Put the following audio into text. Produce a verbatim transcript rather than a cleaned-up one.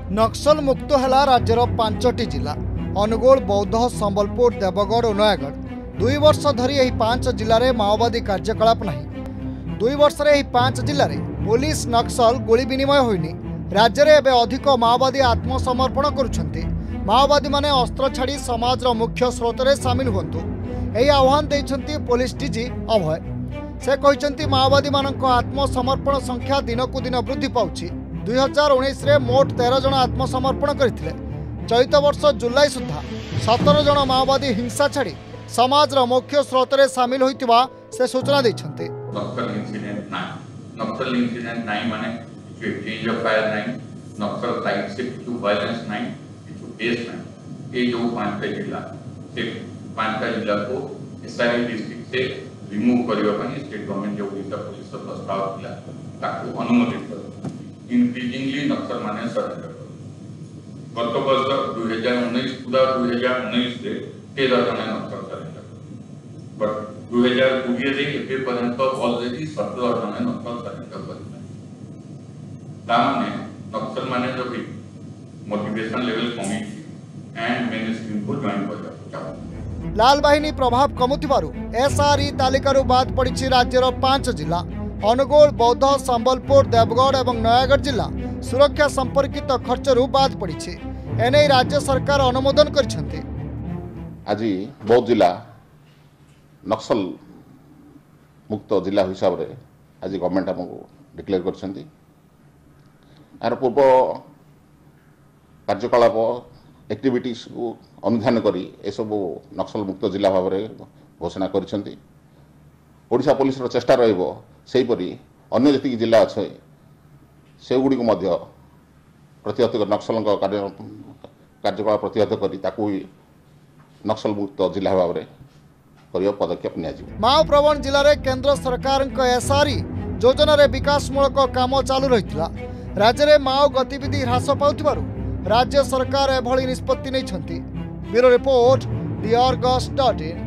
नक्सल मुक्त है राज्यर पांचटी जिला अनुगोल, बौद्ध, संबलपुर, देवगढ़ और नयागढ़। दुई वर्ष धरी यह पांच जिले में माओवादी कार्यकलाप नहीं। दुई वर्ष में पांच जिले में पुलिस नक्सल गोली विनिमय होइनी। राज्य में एवं अधिक माओवादी आत्मसमर्पण करुछंती। माओवादी माने अस्त्र छाड़ी समाज मुख्य स्रोत में सामिल हुंतु यही आह्वान देइछंती पुलिस डीजी अभय। से कहते माओवादी मानक आत्मसमर्पण संख्या दिन को दिन वृद्धि पाउछि। दुई हजार उन्नीस मोट तेरह जन आत्मसमर्पण करथिले। चलित वर्ष जुलाई सुधा सतर जन माओवादी हिंसा छाड़ी समाज मुख्य स्रोत में सामिल होइतिबा से सूचना दैछंती। नक्सल इंसिडेंट ना नक्सल इंसिडेंट नाही माने किछु एक्सचेंज ऑफ फायर नाही, नक्सल साइड से किछु वायलेंस नाही, किछु केस नाही। ये जो पांचटा जिला से पांचटा जिला को एसआरए डिस्ट्रिक्ट से रिमूव करबा पई स्टेट गवर्नमेंट जो ओडिशा पुलिस प्रस्ताव दिला ताकू अनुमोदित कर इंक्रीजिंगली नक्सल माने सरेंडर गत वर्ष दुई हजार उन्नीस पूरा दुई हजार उन्नीस से तेरह जन नक्सल सरेंडर बट दुई हजार बीस रे एबे पर्यंत ऑलरेडी सत्रह जन नक्सल सरेंडर करले। ताने नक्सल माने जो भी मोटिवेशन लेवल कमी एंड मेन स्ट्रीम को जॉइन कर जाओ। लाल बाहिनी प्रभाव कमुथिबारु एसआरई तालिकारु बाद पड़िछि राज्यर पांच जिला अनुगोल, बौद्ध, संबलपुर, देवगढ़ और नयागढ़ जिला सुरक्षा संपर्कित खर्चरू बाद पड़िछि। एने राज्य सरकार अनुमोदन करिसेंति। आज बौद्ध जिला नक्सल मुक्त जिला हिसाब रे आज गवर्नमेंट हमको डिक्लेयर करिसेंति। यार पूर्व कार्यकलाप एक्टिविटीज को अनुधान करी ए सब नक्सल मुक्त जिला भाव में घोषणा करिसेंति। ओडिशा पुलिस रो चेष्टा रहिबो सेहीपरि अन्य जति जिला अच्छे से गुड़ी को प्रतिहत नक्सल कार्यकलाप प्रतिहत करी ताकू नक्सल मुक्त जिला भाव में करिया पदक्षेप निया जिवो। माओ प्रवण जिले में केंद्र सरकार एसआरई योजना रे विकासमूलक काम चालू रहितला। राज्य में माओ गतिविधि ह्रास पाउथिबारु राज्य सरकार एभली निष्पत्ति नैछंती। Bureau report, D Argus dot इन।